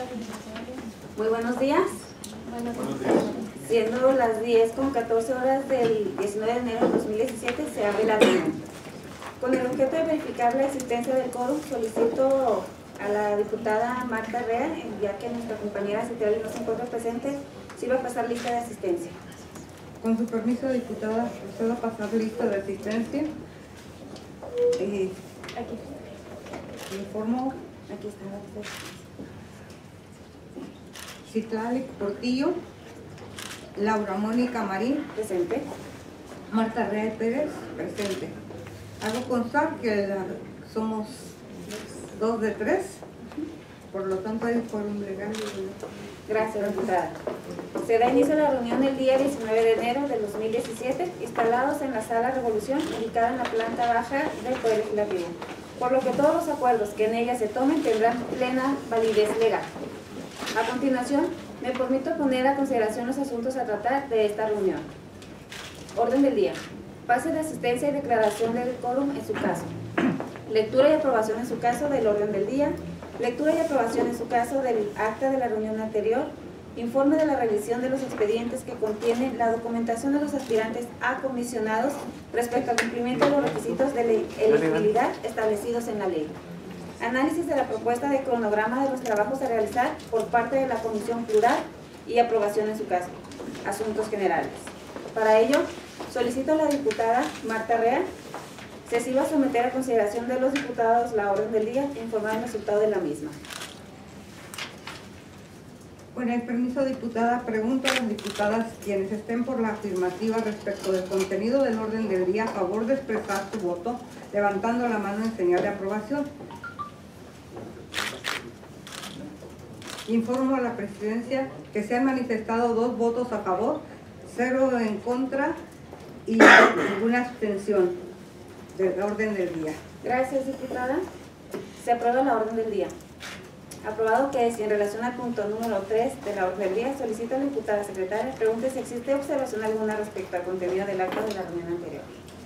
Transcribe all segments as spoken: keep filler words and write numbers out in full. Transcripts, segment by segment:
Muy buenos días. Buenos días. Siendo las diez con catorce horas del diecinueve de enero de dos mil diecisiete, se abre la reunión. Con el objeto de verificar la existencia del quórum, solicito a la diputada Marta Rea, ya que nuestra compañera Citlali no se encuentra presente, si va a pasar lista de asistencia. Con su permiso, diputada, procedo a pasar lista de asistencia. Eh, Aquí. informo Aquí está la lista. Citlali Portillo, Laura Mónica Marín, Presente. Marta Rea Pérez, presente. Hago constar que la, somos dos de tres, por lo tanto hay quórum legal. Gracias, diputada. Se da inicio a la reunión el día diecinueve de enero del dos mil diecisiete, instalados en la Sala Revolución, ubicada en la planta baja del Poder Legislativo, por lo que todos los acuerdos que en ella se tomen tendrán plena validez legal. A continuación, me permito poner a consideración los asuntos a tratar de esta reunión. Orden del día. Pase de asistencia y declaración del quórum en su caso. Lectura y aprobación en su caso del orden del día. Lectura y aprobación en su caso del acta de la reunión anterior. Informe de la revisión de los expedientes que contienen la documentación de los aspirantes a comisionados respecto al cumplimiento de los requisitos de elegibilidad establecidos en la ley. Análisis de la propuesta de cronograma de los trabajos a realizar por parte de la Comisión Plural y aprobación en su caso. Asuntos generales. Para ello, solicito a la diputada Marta Rea se iba a someter a consideración de los diputados la orden del día e informar el resultado de la misma. Con el permiso, diputada, pregunto a las diputadas quienes estén por la afirmativa respecto del contenido del orden del día a favor de expresar su voto, levantando la mano en señal de aprobación. Informo a la presidencia que se han manifestado dos votos a favor, cero en contra y ninguna abstención del orden del día. Gracias, diputada. Se aprueba la orden del día. Aprobado que es, y en relación al punto número tres de la orden del día, solicita a la diputada secretaria pregunte si existe observación alguna respecto al contenido del acta de la reunión anterior.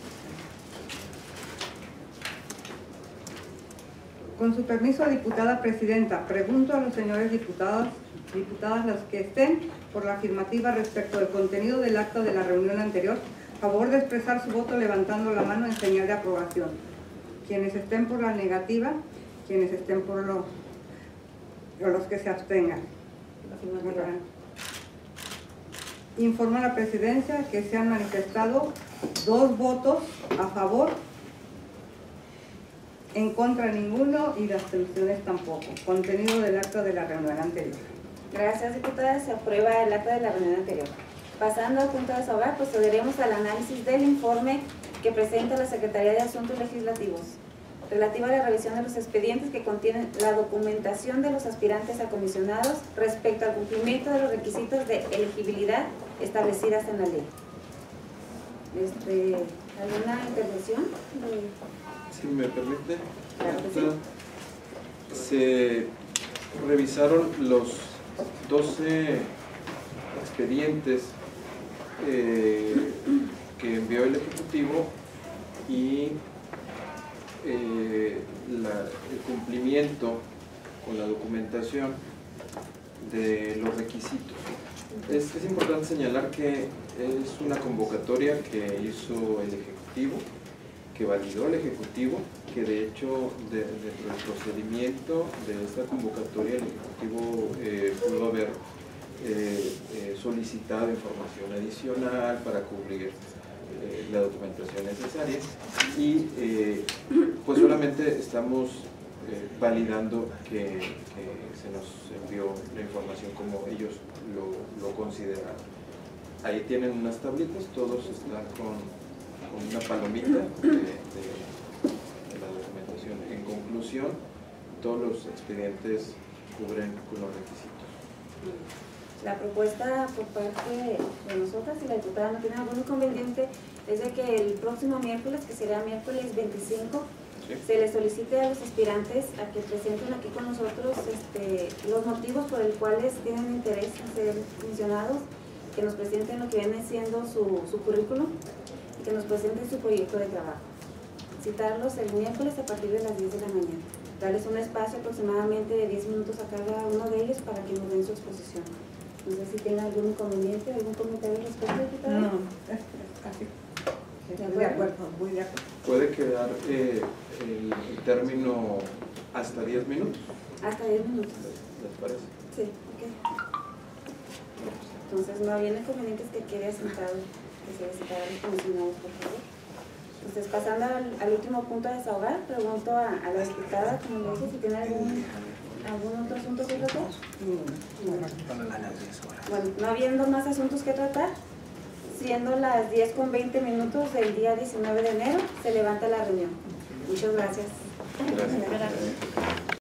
Con su permiso, diputada presidenta, pregunto a los señores diputados, diputadas los que estén por la afirmativa respecto del contenido del acta de la reunión anterior, a favor de expresar su voto levantando la mano en señal de aprobación. Quienes estén por la negativa, quienes estén por lo, o los que se abstengan. Informo a la presidencia que se han manifestado dos votos a favor, en contra ninguno y las abstenciones tampoco. Contenido del acta de la reunión anterior. Gracias, diputada. Se aprueba el acta de la reunión anterior. Pasando al punto de desahogar, procederemos al análisis del informe que presenta la Secretaría de Asuntos Legislativos relativa a la revisión de los expedientes que contienen la documentación de los aspirantes a comisionados respecto al cumplimiento de los requisitos de elegibilidad establecidas en la ley. Este, ¿alguna intervención? Si me permite. Claro que sí. Se revisaron los doce expedientes eh, que envió el Ejecutivo y eh, la, el cumplimiento con la documentación de los requisitos. Es, es importante señalar que es una convocatoria que hizo el Ejecutivo, que validó el Ejecutivo, que de hecho de, dentro del procedimiento de esta convocatoria el Ejecutivo eh, pudo haber eh, eh, solicitado información adicional para cubrir eh, la documentación necesaria y eh, pues solamente estamos eh, validando que, que se nos envió la información como ellos lo, lo consideraron. Ahí tienen unas tablitas, todos están con con una palomita de, de, de la documentación. En conclusión, todos los expedientes cubren con los requisitos. La propuesta por parte de nosotras, y la diputada no tiene algún inconveniente, es de que el próximo miércoles, que será miércoles veinticinco, ¿sí?, se les solicite a los aspirantes a que presenten aquí con nosotros este, los motivos por los cuales tienen interés en ser comisionados, que nos presenten lo que viene siendo su, su currículum, que nos presenten su proyecto de trabajo. Citarlos el miércoles a partir de las diez de la mañana. darles un espacio aproximadamente de diez minutos a cada uno de ellos para que nos den su exposición. No sé si tiene algún inconveniente, algún comentario al respecto, diputada. No, es así. Estoy de acuerdo, muy de acuerdo. Puede quedar eh, el, el término hasta diez minutos, Hasta diez minutos. ¿les parece? Sí, ok. Entonces, no había inconvenientes que quede sentado, que se sentara los comisionados, por favor. Entonces, pasando al, al último punto a desahogar, pregunto a, a la diputada, como le dije, si tiene algún, algún otro asunto que tratar. Bueno. Bueno, no habiendo más asuntos que tratar, siendo las diez con veinte minutos del día diecinueve de enero, se levanta la reunión. Muchas gracias. Gracias. Gracias.